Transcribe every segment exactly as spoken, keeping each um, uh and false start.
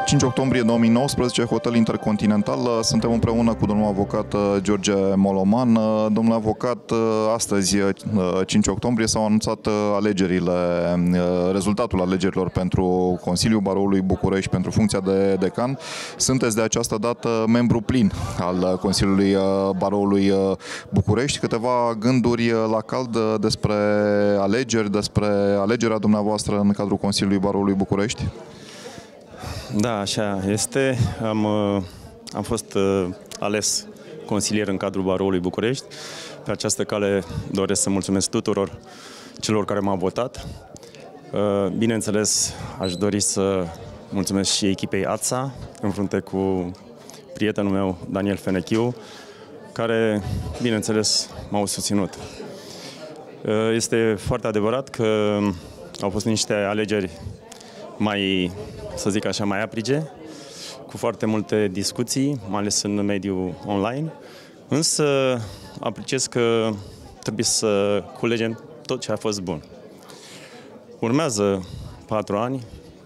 cinci octombrie două mii nouăsprezece, Hotel Intercontinental. Suntem împreună cu domnul avocat George Moloman. Domnule avocat, astăzi, cinci octombrie, s-au anunțat alegerile, rezultatul alegerilor pentru Consiliul Baroului București pentru funcția de decan. Sunteți de această dată membru plin al Consiliului Baroului București. Câteva gânduri la cald despre alegeri, despre alegerea dumneavoastră în cadrul Consiliului Baroului București? Da, așa este. Am, am fost ales consilier în cadrul Baroului București. Pe această cale doresc să mulțumesc tuturor celor care m-au votat. Bineînțeles, aș dori să mulțumesc și echipei A T S A, în frunte cu prietenul meu, Daniel Fenechiu, care, bineînțeles, m-au susținut. Este foarte adevărat că au fost niște alegeri mai, să zic așa, mai aprige, cu foarte multe discuții, mai ales în mediul online, însă apreciez că trebuie să culegem tot ce a fost bun. Urmează patru ani,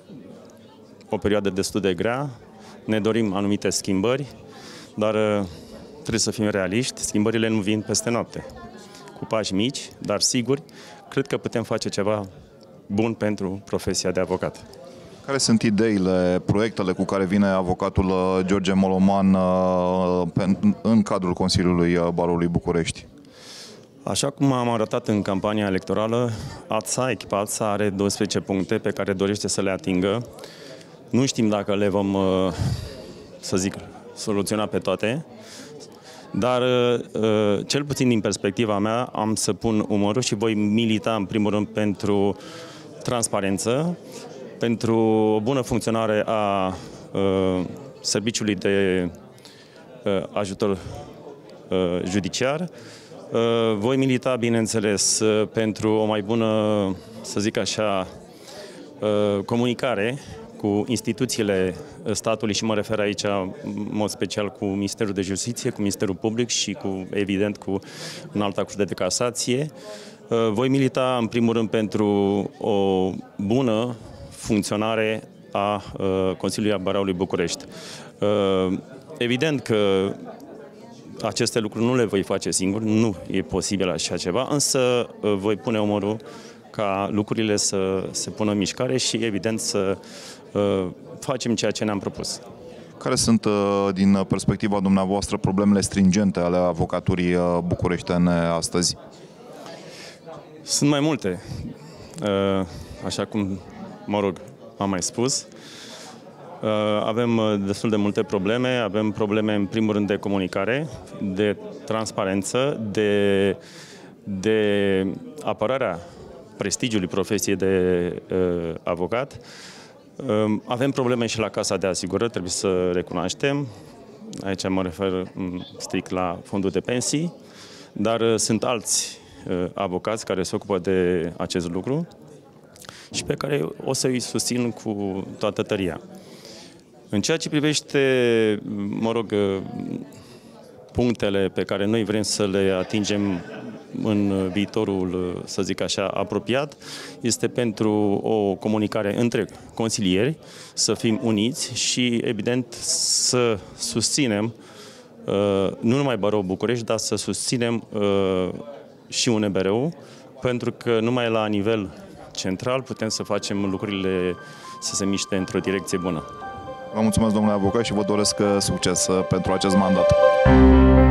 o perioadă destul de grea, ne dorim anumite schimbări, dar trebuie să fim realiști, schimbările nu vin peste noapte. Cu pași mici, dar siguri, cred că putem face ceva bun pentru profesia de avocat. Care sunt ideile, proiectele cu care vine avocatul George Moloman în cadrul Consiliului Baroului București? Așa cum am arătat în campania electorală, A T S A, echipa A T S A are douăsprezece puncte pe care dorește să le atingă. Nu știm dacă le vom, să zic, soluționa pe toate, dar cel puțin din perspectiva mea am să pun umărul și voi milita în primul rând pentru transparență, pentru o bună funcționare a uh, serviciului de uh, ajutor uh, judiciar. Uh, voi milita, bineînțeles, uh, pentru o mai bună, să zic așa, uh, comunicare cu instituțiile statului și mă refer aici în mod special cu Ministerul de Justiție, cu Ministerul Public și cu, evident, cu Înalta Curte de Casație. Uh, voi milita, în primul rând, pentru o bună funcționare a uh, Consiliului Baroului București. Uh, evident că aceste lucruri nu le voi face singur, nu e posibil așa ceva, însă uh, voi pune umărul ca lucrurile să se pună în mișcare și, evident, să uh, facem ceea ce ne-am propus. Care sunt, uh, din perspectiva dumneavoastră, problemele stringente ale avocaturii uh, bucureștene astăzi? Sunt mai multe. Uh, așa cum mă rog, am mai spus. Avem destul de multe probleme. Avem probleme, în primul rând, de comunicare, de transparență, de, de apărarea prestigiului profesiei de uh, avocat. Uh, avem probleme și la Casa de Asigurări, trebuie să recunoaștem. Aici mă refer strict la fondul de pensii, dar uh, sunt alți uh, avocați care se ocupă de acest lucru și pe care o să îi susțin cu toată tăria. În ceea ce privește, mă rog, punctele pe care noi vrem să le atingem în viitorul, să zic așa, apropiat, este pentru o comunicare între consilieri, să fim uniți și, evident, să susținem nu numai Baroul București, dar să susținem și U N B R-ul, pentru că numai la nivel central putem să facem lucrurile să se miște într-o direcție bună. Vă mulțumesc, domnule avocat, și vă doresc succes pentru acest mandat.